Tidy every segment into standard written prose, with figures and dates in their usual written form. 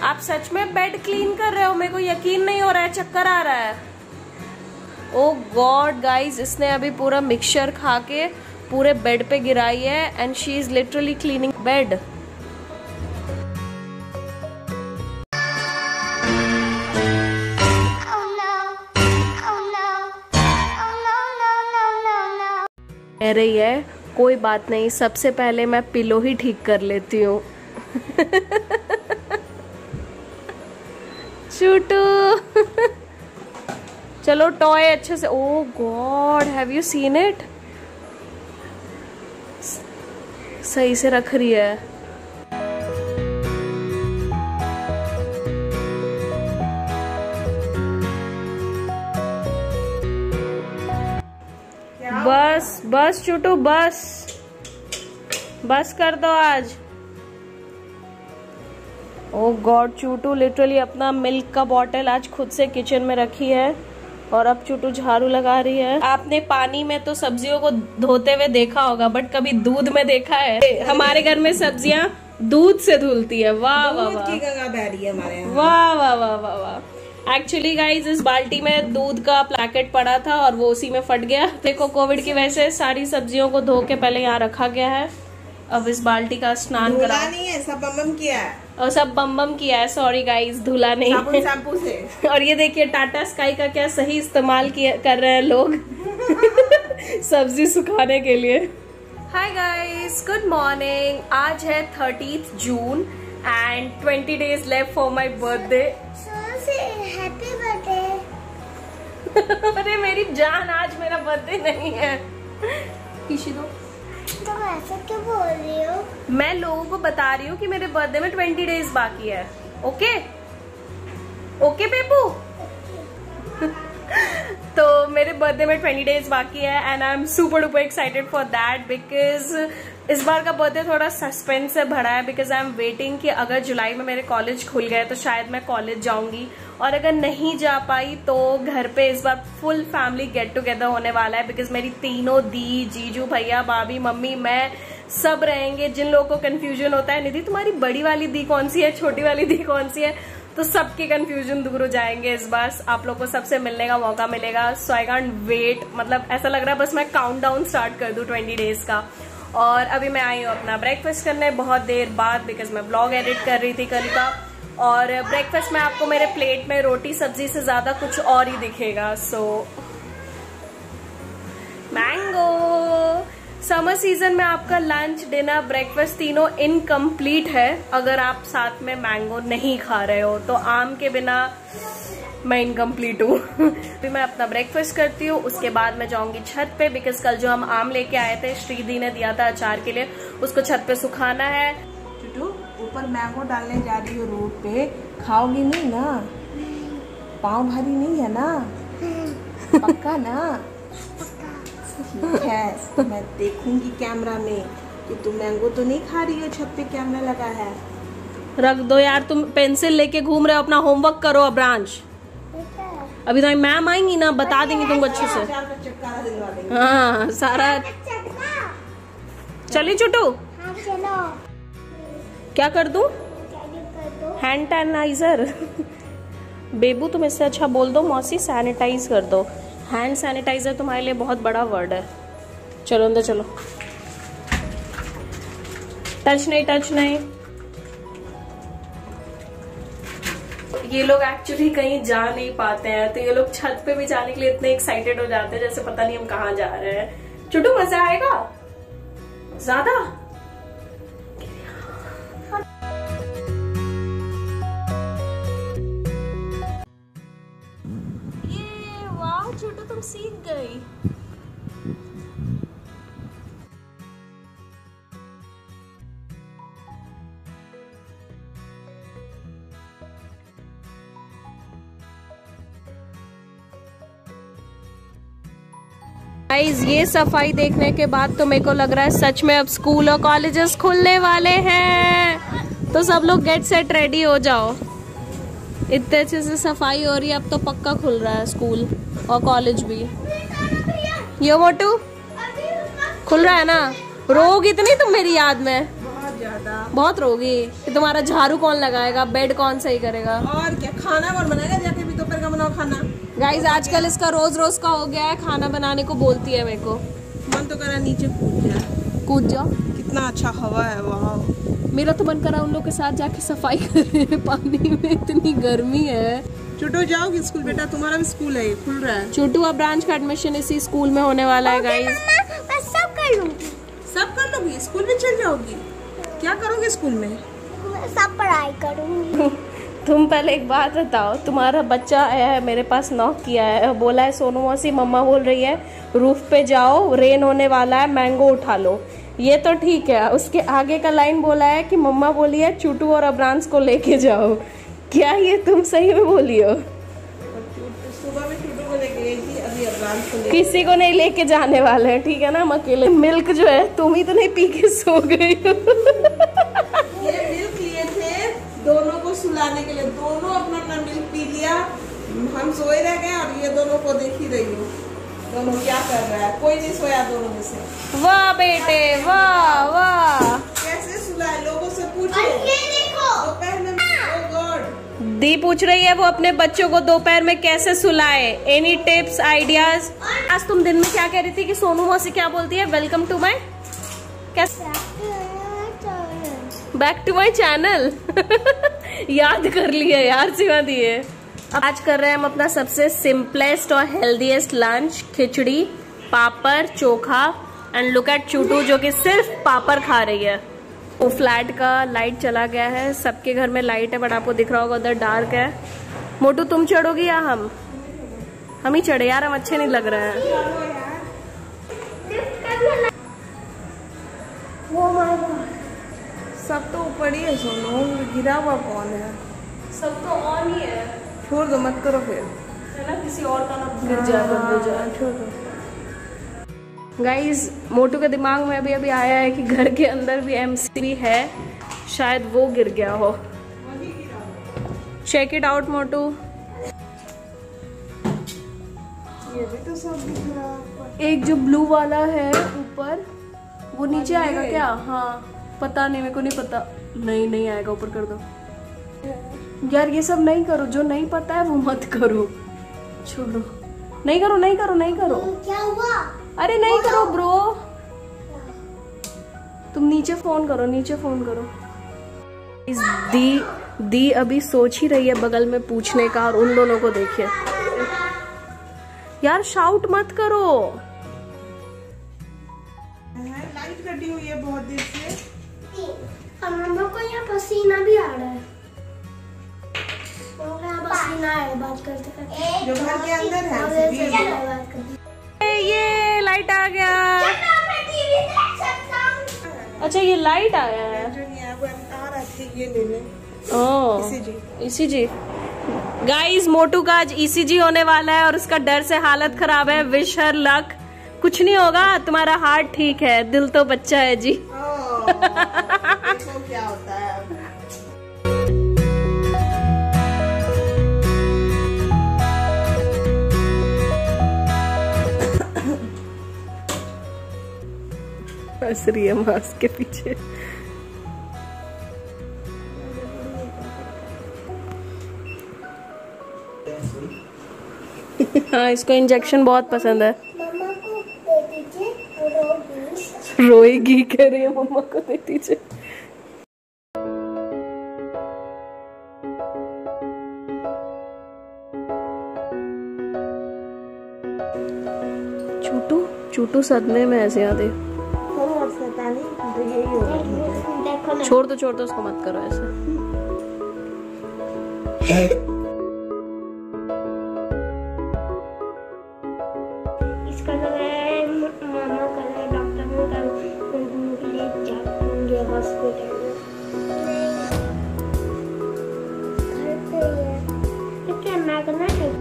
आप सच में bed clean कर रहे हो? मेरे को यकीन नहीं हो रहा है, चक्कर आ रहा है। ओ गॉड गाइज, इसने अभी पूरा मिक्सचर खा के पूरे बेड पे गिराई है and she is literally cleaning bed. कह रही है कोई बात नहीं, सबसे पहले मैं पिलो ही ठीक कर लेती हूँ। चूटू चलो टॉय अच्छे से। Oh God, have you seen it? सही से रख रही है। बस बस चूटू, बस कर दो आज। ओ गॉड, चूटू लिटरली अपना मिल्क का बॉटल आज खुद से किचन में रखी है और अब चूटू झाड़ू लगा रही है। आपने पानी में तो सब्जियों को धोते हुए देखा होगा, बट कभी दूध में देखा है? हमारे घर में सब्जियां दूध से धुलती है। वाह वाह वाह, की गंगा बह रही है हमारे यहाँ। वाह वाह वाह वाह वाह। एक्चुअली गाइज, इस बाल्टी में दूध का पैकेट पड़ा था और वो उसी में फट गया। देखो, कोविड की वजह से सारी सब्जियों को धो के पहले यहाँ रखा गया है। अब इस बाल्टी का स्नान करा नहीं है, सब बम किया है और सब बम किया है। सॉरी गाइज, धुला नहीं, शैम्पू से। और ये देखिए टाटा स्काई का क्या सही इस्तेमाल कर रहे हैं लोग सब्जी सुखाने के लिए। Hi guys, good morning. आज है 30 June and 20 days left for my birthday. Happy birthday. अरे मेरी जान, आज मेरा बर्थडे नहीं है। किसी दो, तो ऐसा क्यों बोल रही हो? मैं लोगों को बता रही हूँ कि मेरे बर्थडे में 20 days बाकी है। Okay okay Pepu. तो मेरे बर्थडे में 20 days बाकी है and I am super duper excited for that because इस बार का बर्थडे थोड़ा सस्पेंस से भरा है। बिकॉज आई एम वेटिंग कि अगर जुलाई में मेरे कॉलेज खुल गए तो शायद मैं कॉलेज जाऊंगी, और अगर नहीं जा पाई तो घर पे इस बार फुल फैमिली गेट टुगेदर होने वाला है। बिकॉज मेरी तीनों दी, जीजू भैया, भाभी, मम्मी, मैं सब रहेंगे। जिन लोगों को कंफ्यूजन होता है, निधि तुम्हारी बड़ी वाली दी कौन सी है, छोटी वाली दी कौन सी है, तो सबके कंफ्यूजन दूर हो जाएंगे। इस बार आप लोगों को सबसे मिलने का मौका मिलेगा। So I can't wait. मतलब ऐसा लग रहा है बस मैं काउंटडाउन स्टार्ट कर दूं 20 days का। और अभी मैं आई हूँ अपना ब्रेकफास्ट करने बहुत देर बाद, बिकॉज मैं ब्लॉग एडिट कर रही थी कल का। और ब्रेकफास्ट में आपको मेरे प्लेट में रोटी सब्जी से ज्यादा कुछ और ही दिखेगा। सो मैंगो। समर सीजन में आपका लंच, डिनर, ब्रेकफास्ट तीनों इनकम्प्लीट है अगर आप साथ में मैंगो नहीं खा रहे हो। तो आम के बिना मैं इनकम्प्लीट हूँ। फिर मैं अपना ब्रेकफास्ट करती हूँ, उसके बाद मैं जाऊंगी छत पे। बिकॉज कल जो हम आम लेके आए थे, श्रीदी ने दिया था अचार के लिए, उसको छत पे सुखाना है। चुटू, ऊपर मैंगो डालने जा रही हो रोड पे, खाओगी नहीं ना? पाँव भारी नहीं है ना? पक्का ना? ठीक है, तो मैं देखूंगी कैमरा में कि तुम मैंगो तो नहीं खा रही हो। छत पे कैमरा लगा है। रख दो यार, तुम पेंसिल लेके घूम रहे हो, अपना होमवर्क करो। ब्रांच अभी तो मैम आएंगी ना, बता देंगी तुमको अच्छे से। हाँ सारा। चलिए चुटू, हाँ चलो। क्या कर दूं? Hand sanitiser. बेबू तुम इससे अच्छा बोल दो मौसी सैनिटाइज कर दो। हैंड सैनिटाइजर तुम्हारे लिए बहुत बड़ा वर्ड है। चलो अंदर चलो। टच नहीं, टच नहीं। ये लोग एक्चुअली कहीं जा नहीं पाते हैं, तो ये लोग छत पे भी जाने के लिए इतने एक्साइटेड हो जाते हैं जैसे पता नहीं हम कहाँ जा रहे हैं। चुटू, मजा आएगा ज्यादा? ये वाह चुटू, तुम सीख गई। गाइस, ये सफाई देखने के बाद तो मेरे को लग रहा है सच में अब स्कूल और कॉलेजेस खुलने वाले हैं। तो सब लोग गेट सेट रेडी हो जाओ। इतने अच्छे से सफाई हो रही है, अब तो पक्का खुल रहा है स्कूल और कॉलेज भी। यो मोटू खुल रहा है ना? रोग इतनी तुम मेरी याद में। ज्यादा। बहुत रोगी। तुम्हारा झाड़ू कौन लगाएगा, बेड कौन सही करेगा, और क्या खाना कौन बनाएगा, जाके भी दोपहर का बनाओ खाना। गाइज आजकल इसका रोज रोज का हो गया है, खाना बनाने को बोलती है मेरे को। मन तो करा नीचे कूद जाओ, कितना अच्छा हवा है वहाँ। मेरा तो मन करा उन लोग के साथ जाके सफाई करे पानी में, इतनी गर्मी है। छोटू जाओगी स्कूल बेटा, तुम्हारा भी स्कूल है, खुल रहा है। छोटू अब ब्रांच का एडमिशन इसी स्कूल में होने वाला है गाइज। मैं सब कर लूंगी। सब कर लोगी, स्कूल में चल जाओगी। क्या करोगे स्कूल में? मैं सब पढ़ाई करूंगी। तुम पहले एक बात बताओ, तुम्हारा बच्चा आया है मेरे पास, नॉक किया है, बोला है सोनू मौसी मम्मा बोल रही है रूफ पे जाओ, रेन होने वाला है, मैंगो उठा लो। ये तो ठीक है, उसके आगे का लाइन बोला है कि मम्मा बोली है चूटू और अब्रांस को लेके जाओ। क्या ये तुम सही में बोली हो? सुबह में चूटू को लेके गई थी, अभी अब्रांस को किसी को नहीं लेके जाने वाले हैं, ठीक है ना, हम अकेले। मिल्क जो है तुम ही तो नहीं पी के सो गई हो। ये मिल्क लिए थे दोनों को सुलाने के लिए, दोनों अपना अपना मिल्क पी लिया, हम सोए रह गए और ये दोनों को देख ही रही हो दोनों क्या कर रहा है। कोई नहीं सोया दोनों में से। वाह बेटे वाह वाह। कैसे सुलाए, लोगों से पूछो। दोपहर में oh God। दी पूछ रही है वो अपने बच्चों को दोपहर में कैसे सुलाए, एनी टिप्स आइडियाज। आज तुम दिन में क्या कह रही थी कि सोनू मौसी क्या बोलती है, welcome to my back to my channel. याद कर लिया यार सिवा दिए। आज कर रहे हैं हम अपना सबसे सिंपलेस्ट और healthiest lunch, khichdi, papad, chokha and look at Chutu जो कि सिर्फ पापड़ खा रही है। वो फ्लैट का लाइट चला गया है, सबके घर में लाइट है बट आपको दिख रहा होगा उधर डार्क है। मोटू तुम चढ़ोगी या हम ही चढ़े यार, हम अच्छे नहीं लग रहे हैं। सब तो ऊपर ही है सोनू, गिरा हुआ कौन है? सब तो ऑन ही है। छोड़ दो, मत करो फिर, है ना, किसी और का ना गिर जाए। छोड़ दो। गाइज मोटू के दिमाग में अभी अभी आया है कि घर के अंदर भी एमसीबी है, शायद वो गिर गया हो। चेक इट आउट मोटू। ये भी तो सब दिख रहा है। एक जो ब्लू वाला है ऊपर वो नीचे आएगा क्या? हाँ पता नहीं, मेरे को नहीं पता। नहीं आएगा, ऊपर कर दो यार। ये सब नहीं करो, जो नहीं पता है वो मत करो, छोड़ो। नहीं करो। क्या हुआ? अरे नहीं करो ब्रो, तुम नीचे फोन करो। इस दी अभी सोच ही रही है बगल में पूछने का, और उन दोनों को देखिए यार, शाउट मत करो। लाइट कटी हुई है बहुत देर से, और हम लोग को यहाँ पसीना भी आ रहा है। पसीना है बात करते जो घर के अंदर है। ये लाइट आ गया। अच्छा ये लाइट आया है। ये ले ले। ECG। गाइस मोटू का आज ECG होने वाला है और उसका डर से हालत खराब है। Wish her luck. कुछ नहीं होगा, तुम्हारा हार्ट ठीक है, दिल तो बच्चा है जी। देखो क्या होता है। हंस रही है मास्क के पीछे। हाँ इसको इंजेक्शन बहुत पसंद है। मम्मा को दे दीजिए, रोगी। रोएगी कह रही है, मम्मा को दे दीजिए। चूटू सदमे में ऐसे आते। छोड़ दो उसको, मत करो ऐसे। इसका मामा कल डॉक्टर ने ले जाएंगे हॉस्पिटल में। घर पे है क्या मैग्नेट है?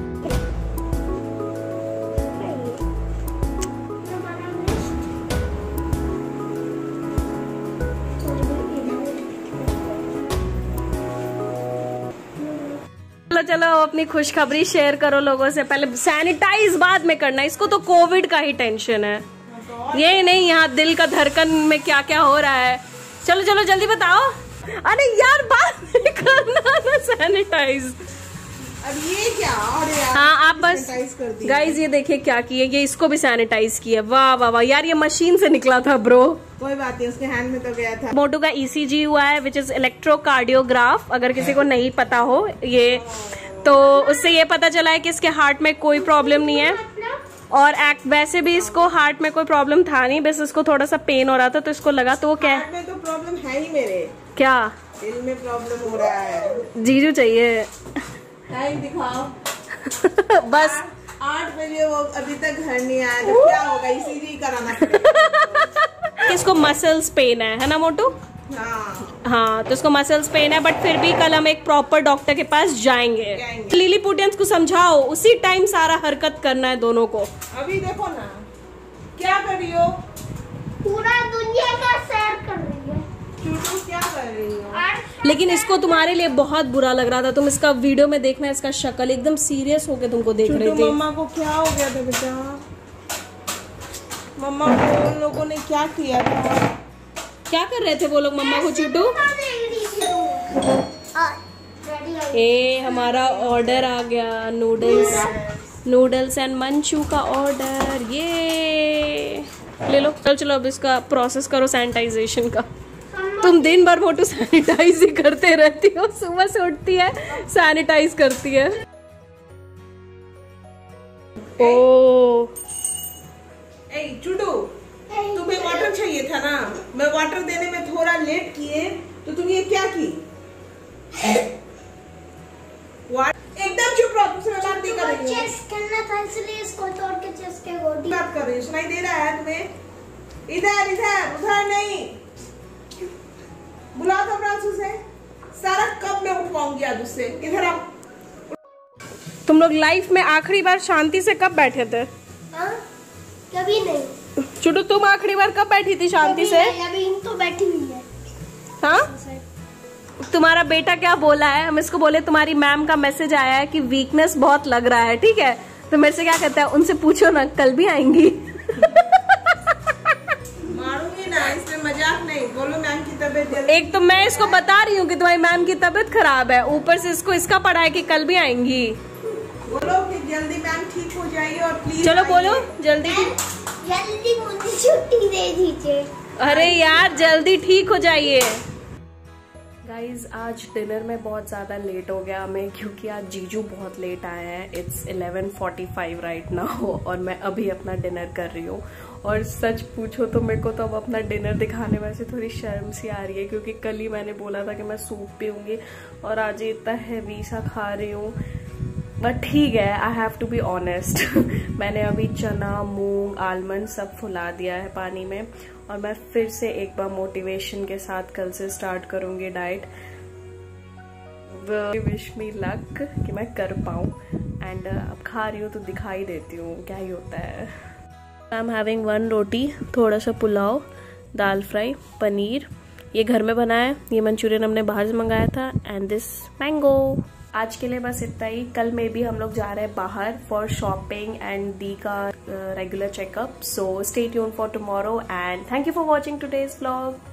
चलो अपनी खुशखबरी शेयर करो लोगों से। पहले सैनिटाइज बाद में करना, इसको तो कोविड का ही टेंशन है। ये नहीं यहाँ दिल का धड़कन में क्या क्या हो रहा है, चलो चलो जल्दी बताओ। अरे यार बात नहीं करना ना, सैनिटाइज। अब ये क्या? और यार हाँ आप बस गाइज ये देखिए क्या किए, ये इसको भी सैनिटाइज किया। वाह वाह वाह यार, ये मशीन से निकला था ब्रो। कोई बात नहीं, उसके हैंड में तो गया था। मोटू का ECG हुआ है, विच इज इलेक्ट्रोकार्डियोग्राफ, अगर किसी को नहीं पता हो ये, तो उससे ये पता चला है कि इसके हार्ट में कोई प्रॉब्लम नहीं है। और वैसे भी इसको हार्ट में कोई प्रॉब्लम था नहीं, बस इसको थोड़ा सा पेन हो रहा था, तो इसको लगा तो वो क्या हार्ट में तो प्रॉब्लम है ही मेरे। क्या? दिल में प्रॉब्लम हो रहा है। जीजू चाहिए। टाइम दिखाओ। बस 8 बजे, वो अभी तक घर नहीं आया, तो क्या होगा? ECG कराना पड़ेगा। इसको मसल्स पेन है ना मोटू? हाँ तो इसको मसल्स पेन है, बट फिर भी कल हम एक प्रॉपर डॉक्टर के पास जाएंगे। लिलीपुटियंस को समझाओ, उसी टाइम सारा हरकत करना है दोनों को। अभी देखो ना क्या कर रही हो, पूरा दुनिया का सैर कर रही है। चूटू क्या कर रही हो? लेकिन इसको तुम्हारे लिए बहुत बुरा लग रहा था, तुम इसका वीडियो में देखना, इसका शक्ल एकदम सीरियस होके तुमको देख रही थी। मम्मा को क्या हो गया था बेटा? मम्मा को उन लोगों ने क्या किया था? क्या कर रहे थे वो लोग मम्मा को चूटू? ए हमारा ऑर्डर आ गया, नूडल्स एंड मंचू का ऑर्डर। ये ले लो। चलो चलो अब इसका प्रोसेस करो सैनिटाइजेशन का। तुम दिन भर फोटो सैनिटाइज ही करते रहती हो, सुबह से उठती है सैनिटाइज करती है। ओ चूटू, तुम्हें वाटर चाहिए था ना, मैं वाटर देने में थोड़ा लेट किए तो तुम ये क्या की? एकदम चुप रहो, तुमसे मैं बात नहीं कर रही हूँ। चेस खेलना था इसलिए इसको तोड़ के चेस के गोटी बात कर रही हूँ, सुनाई दे रहा है तुम्हें? इधर इधर उधर नहीं, बुलाओ तो प्रांशु से। सारा कब मैं उठवाऊंगी आज उससे। इधर आओ। तुम लोग लाइफ में आखिरी बार शांति से कब बैठे थे? कभी नहीं। चुटू तुम आखिरी बार कब बैठी थी शांति से? अभी तो बैठी हुई है। हाँ तुम्हारा बेटा क्या बोला है? हम इसको बोले तुम्हारी मैम का मैसेज आया है कि वीकनेस बहुत लग रहा है, ठीक है? तो मेरे से क्या कहता है, उनसे पूछो ना कल भी आएंगी। मारूंगी ना, इसमें मजाक नहीं। बोलो मैम की तबीयत। एक तो मैं इसको बता रही हूँ कि तुम्हारी मैम की तबीयत खराब है, ऊपर से इसको इसका पड़ा है कि कल भी आएंगी। बोलो कि जल्दी मैम ठीक हो जाइए और प्लीज चलो बोलो जल्दी मुझे छुट्टी दे दीजिए। अरे यार जल्दी ठीक हो जाइए। गाइज आज डिनर में बहुत ज़्यादा लेट हो गया हमें, क्योंकि आज जीजू बहुत लेट आए हैं। इट्स 11:45 राइट नाउ और मैं अभी अपना डिनर कर रही हूँ। और सच पूछो तो मेरे को तो अब अपना डिनर दिखाने में से थोड़ी शर्म सी आ रही है, क्योंकि कल ही मैंने बोला था कि मैं सूप पीऊँगी और आज इतना हैवी सा खा रही हूँ। बट ठीक है, I have to be honest. मैंने अभी चना, मूंग, आलमंड सब फुला दिया है पानी में, और मैं फिर से एक बार मोटिवेशन के साथ कल से स्टार्ट करूंगी डाइट। विश मी लक कि मैं कर पाऊँ। एंड अब खा रही हूँ तो दिखाई देती हूँ क्या ही होता है। आई एम हैविंग 1 रोटी, थोड़ा सा पुलाव, दाल फ्राई, पनीर, ये घर में बनाया, ये मंचूरियन हमने बाहर से मंगाया था, एंड दिस मैंगो। आज के लिए बस इतना ही। कल में भी हम लोग जा रहे हैं बाहर फॉर शॉपिंग एंड दी का regular checkup. So stay tuned for tomorrow and thank you for watching today's vlog.